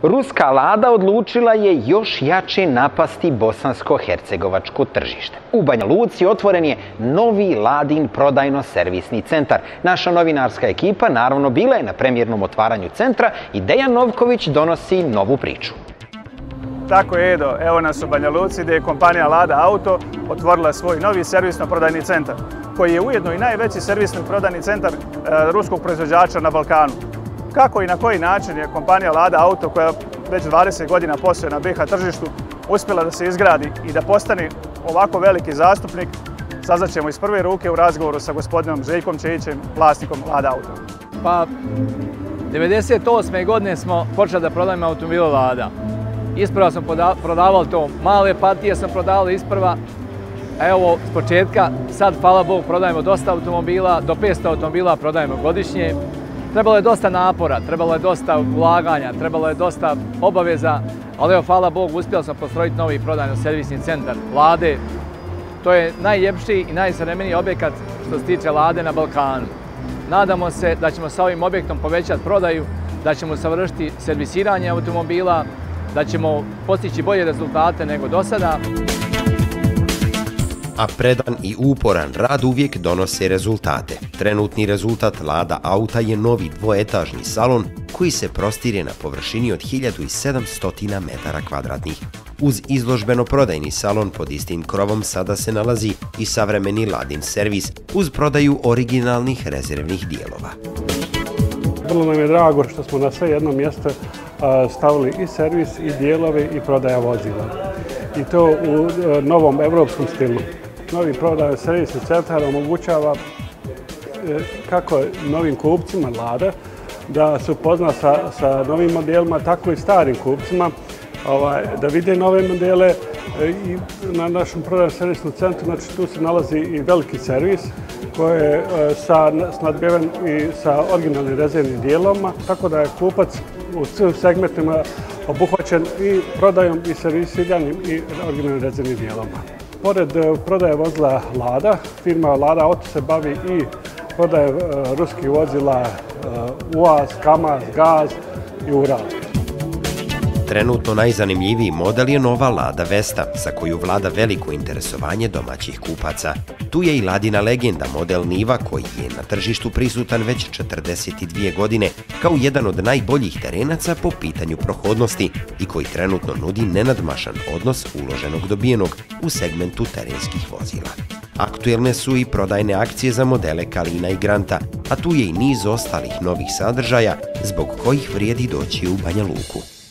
Ruska Lada odlučila je još jače napasti bosansko-hercegovačko tržište. U Banja Luci otvoren je novi Ladin prodajno-servisni centar. Naša novinarska ekipa naravno bila je na premijernom otvaranju centra i Dejan Novković donosi novu priču. Tako je, Edo. Evo nas u Banja Luci gdje je kompanija Lada Auto otvorila svoj novi servisno-prodajni centar, koji je ujedno i najveći servisno-prodajni centar ruskog proizvođača na Balkanu. Kako i na koji način je kompanija Lada Auto, koja već 20 godina posluje na BiH tržištu, uspjela da se izgradi i da postane ovako veliki zastupnik, saznaćemo iz prve ruke u razgovoru sa gospodinom Željkom Čejićem, vlasnikom Lada Auto. Pa, 1998. godine smo počeli da prodajemo automobile Lada. Isprva smo prodavali to, male partije sam prodavali isprva. Evo, s početka, sad, hvala Bogu, prodajemo dosta automobila, do 500 automobila prodajemo godišnje. Trebalo je dosta napora, trebalo je dosta ulaganja, trebalo je dosta obaveza, ali evo, hvala Bogu, uspjeli smo postrojiti novi prodajno-servisni centar Lade. To je najljepši i najsavremeniji objekat što se tiče Lade na Balkanu. Nadamo se da ćemo sa ovim objektom povećati prodaju, da ćemo savršiti servisiranje automobila, da ćemo postići bolje rezultate nego do sada. A predan i uporan rad uvijek donose rezultate. Trenutni rezultat Lada Auta je novi dvoetažni salon koji se prostire na površini od 1700 metara kvadratnih. Uz izložbeno-prodajni salon pod istim krovom sada se nalazi i savremeni Ladin servis uz prodaju originalnih rezervnih dijelova. Vrlo nam je drago što smo na sve jedno mjesto stavili i servis, i dijelove, i prodaja vozila. I to u novom evropskom stilu. Novi prodajno-servisni centar omogućava kako novim kupcima Lada da se upozna sa novim modelima, tako i starim kupcima, da vide nove modele. I na našem prodajno-servisnom centru, znači tu se nalazi i veliki servis koji je snadbiven i sa originalnim rezervnim dijelovima, tako da je kupac u svim segmentima obuhvaćen i prodajom i servisiranjem i originalnim rezervnim dijelovima. Pored prodaje vozila Lada, firma Lada Auto se bavi i prodaje ruskih vozila UAZ, Kamaz, Gaz i Ural. Trenutno najzanimljiviji model je nova Lada Vesta, za koju vlada veliko interesovanje domaćih kupaca. Tu je i Ladina legenda model Niva, koji je na tržištu prisutan već 42 godine, kao jedan od najboljih terenaca po pitanju prohodnosti i koji trenutno nudi nenadmašan odnos uloženog dobijenog u segmentu terenskih vozila. Aktuelne su i prodajne akcije za modele Kalina i Granta, a tu je i niz ostalih novih sadržaja zbog kojih vrijedi doći u Banja Luku.